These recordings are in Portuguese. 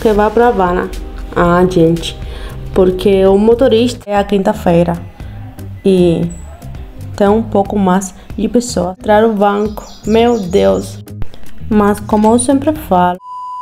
que vai para Havana. Ah, gente, porque o motorista é a quinta-feira e tem um pouco mais de pessoas. Entrar o banco, meu Deus. Mas como eu sempre falo.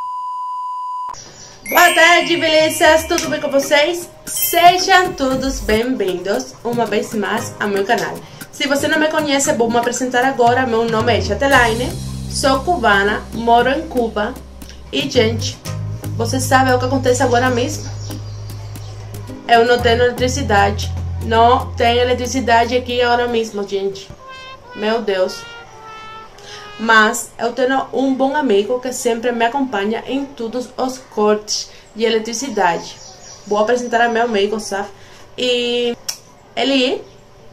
Boa tarde, belezas, tudo bem com vocês? Sejam todos bem-vindos uma vez mais ao meu canal. Se você não me conhece, vou me apresentar agora. Meu nome é Chatelaine, sou cubana, moro em Cuba. E, gente, você sabe o que acontece agora mesmo? Eu não tenho eletricidade. Não tenho eletricidade aqui agora mesmo, gente. Meu Deus. Mas eu tenho um bom amigo que sempre me acompanha em todos os cortes de eletricidade. Vou apresentar a meu amigo, sabe? E ele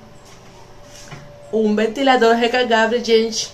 um ventilador recargável, gente.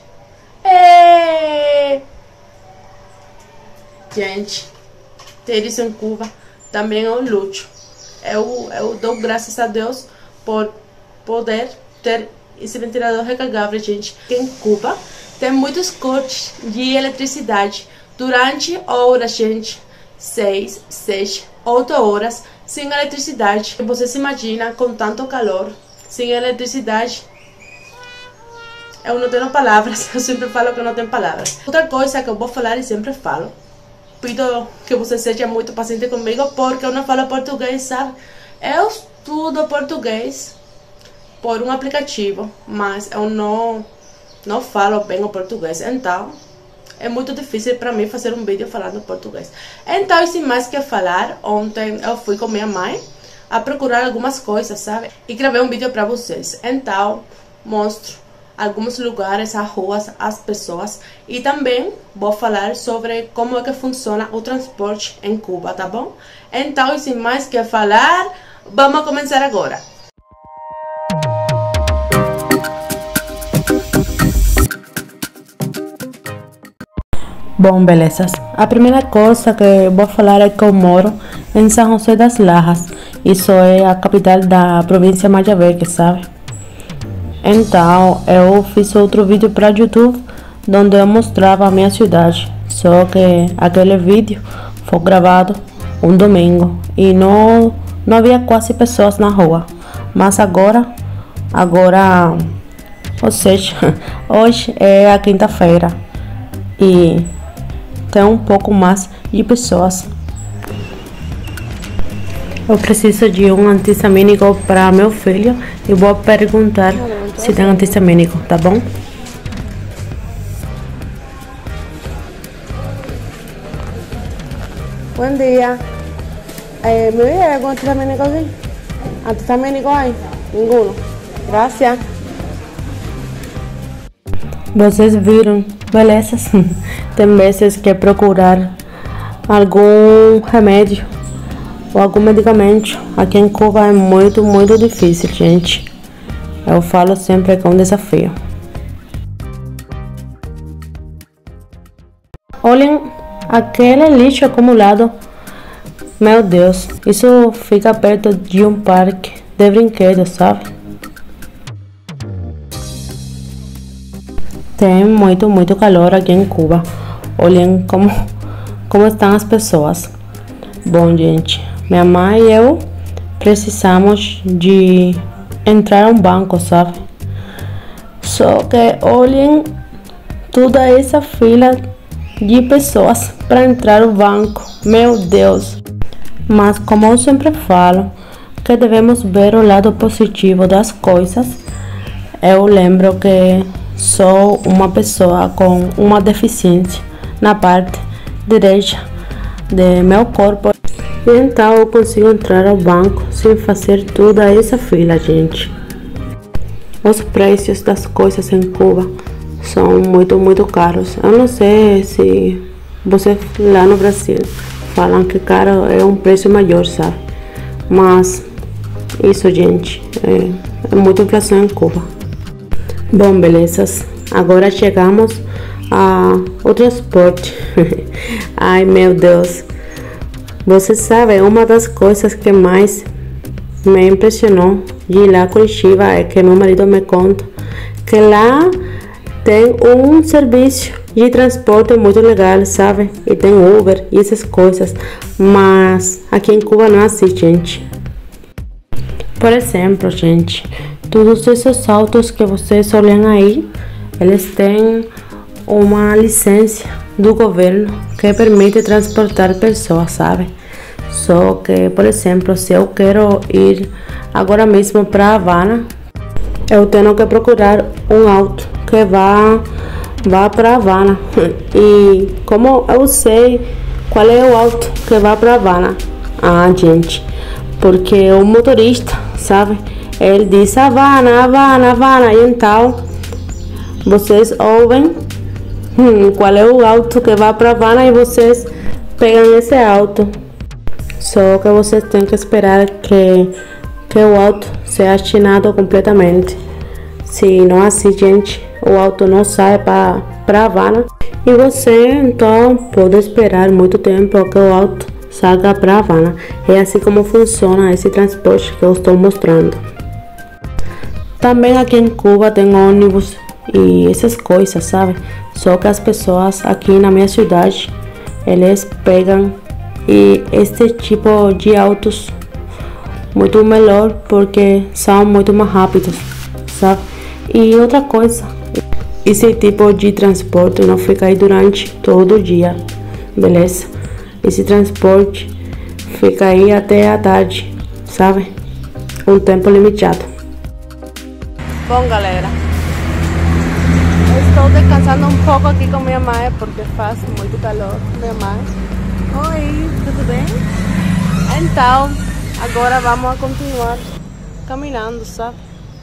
Gente, ter isso em Cuba também é um luxo. Eu dou graças a Deus por poder ter esse ventilador recargável, gente. Em Cuba tem muitos cortes de eletricidade durante horas, gente. 6, 7, 8 horas sem eletricidade. Você se imagina com tanto calor, sem eletricidade? Eu não tenho palavras, eu sempre falo que não tenho palavras. Outra coisa que eu vou falar e sempre falo, pido que você seja muito paciente comigo, porque eu não falo português, sabe? Eu estudo português por um aplicativo, mas eu não falo bem o português, então é muito difícil para mim fazer um vídeo falando português. Então, sem mais que falar, ontem eu fui com minha mãe a procurar algumas coisas, sabe? E gravei um vídeo para vocês. Então, mostro alguns lugares, as ruas, as pessoas. E também vou falar sobre como é que funciona o transporte em Cuba, tá bom? Então, sem mais que falar, vamos começar agora. Bom, belezas, a primeira coisa que vou falar é que eu moro em São José das Lajas. Isso é a capital da província Mayabeque, sabe? Então, eu fiz outro vídeo para YouTube, onde eu mostrava a minha cidade. Só que aquele vídeo foi gravado um domingo e não havia quase pessoas na rua. Mas agora, ou seja, hoje é a quinta-feira e tem um pouco mais de pessoas. Eu preciso de um antistamínico para meu filho e vou perguntar se tem antistamínico, tá bom? Bom dia. ¿Me viene algún antistamínico aquí? ¿Antistamínico hay? Ninguno. Gracias. Vocês viram, beleza? Tem vezes que procurar algum remédio ou algum medicamento aqui em Cuba é muito difícil, gente. Eu falo sempre que é um desafio. Olhem aquele lixo acumulado. Meu Deus, isso fica perto de um parque de brinquedos, sabe? Tem muito calor aqui em Cuba. Olhem como estão as pessoas. Bom, gente, minha mãe e eu precisamos de entrar a um banco, sabe? Só que olhem toda essa fila de pessoas para entrar no banco. Meu Deus! Mas como eu sempre falo, que devemos ver o lado positivo das coisas. Eu lembro que sou uma pessoa com uma deficiência na parte direita de meu corpo. Então eu consigo entrar ao banco sem fazer toda essa fila, gente. Os preços das coisas em Cuba são muito caros. Eu não sei se você lá no Brasil falam que caro é um preço maior, sabe? Mas isso, gente, é muita inflação em Cuba. Bom, belezas, agora chegamos ao transporte. Ai, meu Deus. Você sabe, uma das coisas que mais me impressionou de ir lá a Curitiba é que meu marido me conta que lá tem um serviço de transporte muito legal, sabe? E tem Uber e essas coisas. Mas aqui em Cuba não é assim, gente. Por exemplo, gente, todos esses autos que vocês olham aí, eles têm uma licença do governo que permite transportar pessoas, sabe? Só que, por exemplo, se eu quero ir agora mesmo para Havana, eu tenho que procurar um auto que vá para Havana. E como eu sei qual é o auto que vai para Havana? Ah, gente, porque o motorista, sabe? Ele diz Havana, Havana, Havana. E então vocês ouvem qual é o auto que vai para Havana e vocês pegam esse auto. Só que vocês têm que esperar que o auto seja assinado completamente. Se não é assim, gente, o auto não sai para Havana. E você então pode esperar muito tempo que o auto saia para Havana. É assim como funciona esse transporte que eu estou mostrando. Também aqui em Cuba tem ônibus e essas coisas, sabe? Só que as pessoas aqui na minha cidade, eles pegam este tipo de autos muito melhor porque são muito mais rápidos, sabe? E outra coisa, esse tipo de transporte não fica aí durante todo o dia, beleza? Esse transporte fica aí até a tarde, sabe? Um tempo limitado. Bom, galera, eu estou descansando um pouco aqui com minha mãe porque faz muito calor. Minha mãe, oi, tudo bem? Então, agora vamos continuar caminhando, sabe?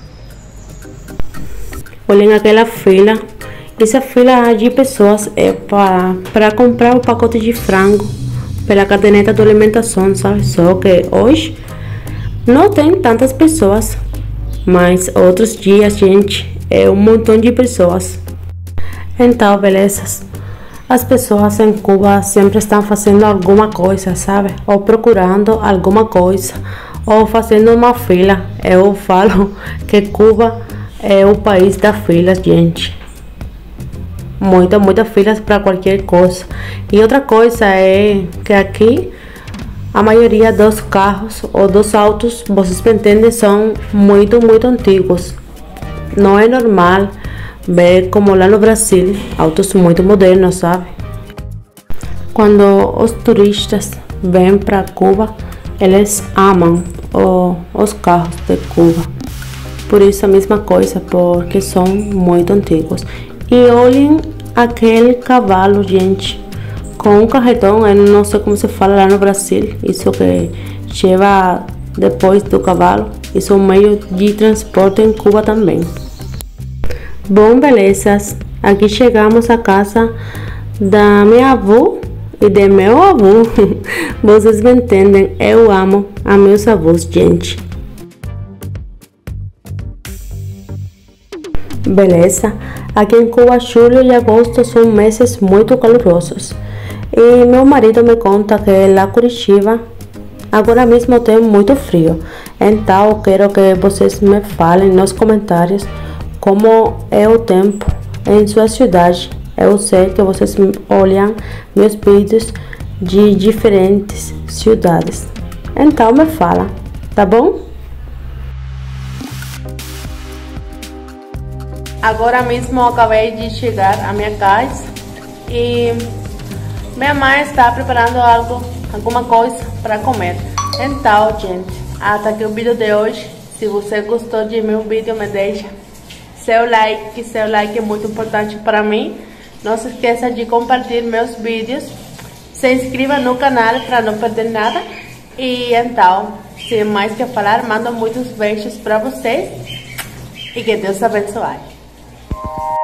Olhem aquela fila. Essa fila de pessoas é para comprar o pacote de frango pela caderneta de alimentação, sabe? Só que hoje não tem tantas pessoas, mas outros dias, gente, é um montão de pessoas. Então, beleza. As pessoas em Cuba sempre estão fazendo alguma coisa, sabe? Ou procurando alguma coisa, ou fazendo uma fila. Eu falo que Cuba é o país das filas, gente. Muitas filas para qualquer coisa. E outra coisa é que aqui a maioria dos carros ou dos autos, vocês me entendem, são muito antigos. Não é normal ver como lá no Brasil, autos muito modernos, sabe? Quando os turistas vêm para Cuba, eles amam os carros de Cuba. Por isso a mesma coisa, porque são muito antigos. E olhem aquele cavalo, gente, com um carretão, eu não sei como se fala lá no Brasil, isso que leva depois do cavalo. Isso é um meio de transporte em Cuba também. Bom, belezas, aqui chegamos à casa da minha avó e de meu avô. Vocês me entendem, eu amo a meus avós, gente. Beleza, aqui em Cuba, julho e agosto são meses muito calorosos. E meu marido me conta que lá em Curitiba agora mesmo tem muito frio. Então eu quero que vocês me falem nos comentários como é o tempo em sua cidade. Eu sei que vocês olham meus vídeos de diferentes cidades. Então me fala, tá bom? Agora mesmo eu acabei de chegar à minha casa e minha mãe está preparando alguma coisa para comer. Então, gente, até aqui o vídeo de hoje. Se você gostou de meu vídeo, me deixa seu like, que seu like é muito importante para mim. Não se esqueça de compartilhar meus vídeos. Se inscreva no canal para não perder nada. E então, sem mais que falar, mando muitos beijos para vocês e que Deus abençoe.